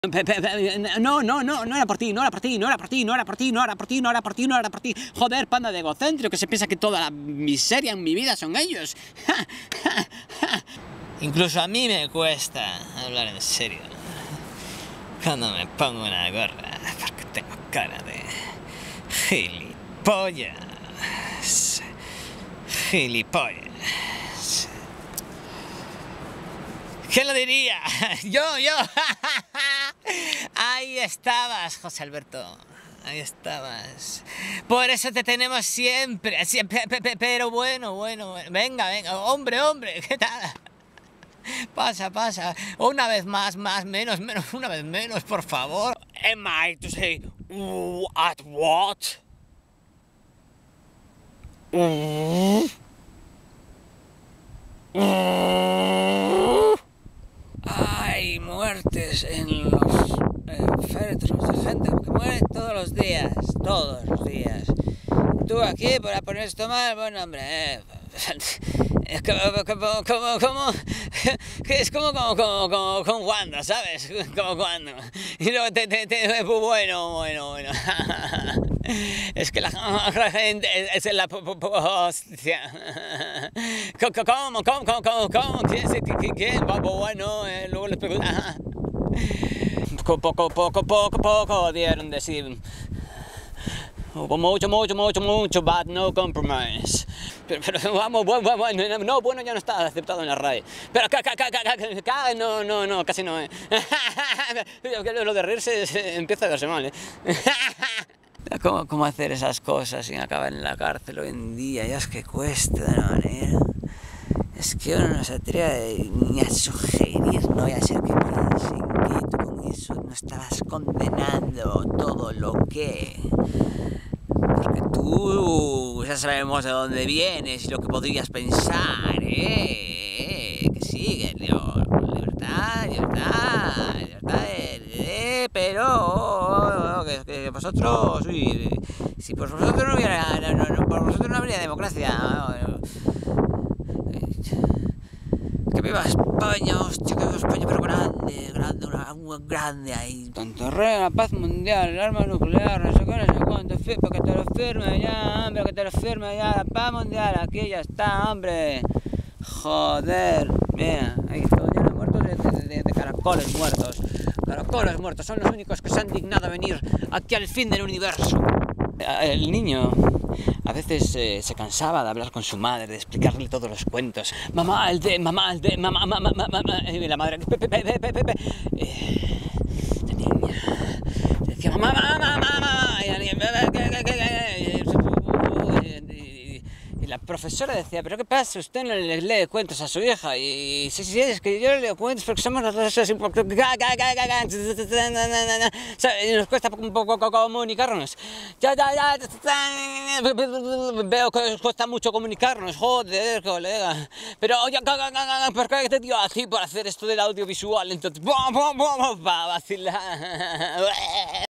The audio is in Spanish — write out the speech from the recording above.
No era por ti, no era por ti, no era por ti, no era por ti, no era por ti, no era por ti, no era por ti. Joder, panda de egocéntrico que se piensa que toda la miseria en mi vida son ellos. Incluso a mí me cuesta hablar en serio cuando me pongo una gorra, porque tengo cara de gilipollas. Gilipollas. ¿Quién lo diría? Yo. Ahí estabas, José Alberto. Ahí estabas. Por eso te tenemos siempre. Pero bueno. Venga. Hombre, ¿qué tal? Pasa. Una vez más, menos. Una vez menos, por favor. Am I to say at what? Hay muertes en los féretros de gente que muere todos los días. Tú aquí para poner esto mal, bueno, hombre, es como cuando, ¿sabes? Como cuando. Y luego bueno. Es que la gente es la hostia. ¿Cómo? ¿Quién? Bueno, luego les pregunto. Poco dieron de sí. Hubo mucho, but no compromise. Pero vamos, bueno, ya no está aceptado en la RAE. Pero no, casi no. Lo de reírse empieza a verse mal, ¿Cómo hacer esas cosas sin acabar en la cárcel hoy en día? Ya es que cuesta de una manera. Es que uno no se atreve ni a sugerir, no voy a ser que piensen que tú con eso no estabas condenando todo lo que... Porque tú ya sabemos de dónde vienes y lo que podrías pensar, Que sigue, libertad, pero que vosotros, si por vosotros no hubiera, por vosotros no habría democracia. Que viva España, hostia, que viva España, pero grande ahí. Tanto la paz mundial, el arma nuclear, no sé cuánto, para que te lo firme ya, hombre, la paz mundial, aquí ya está, hombre. Joder, mira, ahí todo lleno de muertos de caracoles muertos. Caracoles muertos, son los únicos que se han dignado a venir aquí al fin del universo. El niño a veces se cansaba de hablar con su madre, de explicarle todos los cuentos. Mamá, y la madre... La niña decía, mamá, y la profesora decía, ¿pero qué pasa? Usted no le lee cuentos a su hija. Y sí, es que yo le leo cuentos porque somos las dos así, y nos cuesta un poco comunicarnos. Ya, veo que os cuesta mucho comunicarnos, joder, colega. Pero oye, ¿por qué te dio así por hacer esto del audiovisual? Entonces, va a vacilar.